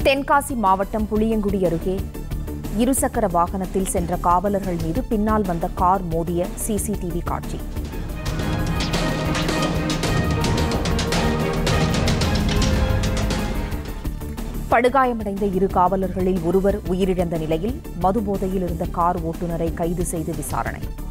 தென்காசி மாவட்டம் புளியங்குடி அருகே இருசக்கர வாகனத்தில் சென்ற காவலர்கள் மீது பின்னால் வந்த கார் மோதிய சிசிடிவி காட்சி. படுகாயமடைந்த இரு காவலர்களில் ஒருவர் உயிரிழந்த நிலையில் மதுபோதையில் இருந்த கார் ஓட்டுநரை கைது செய்து விசாரணை.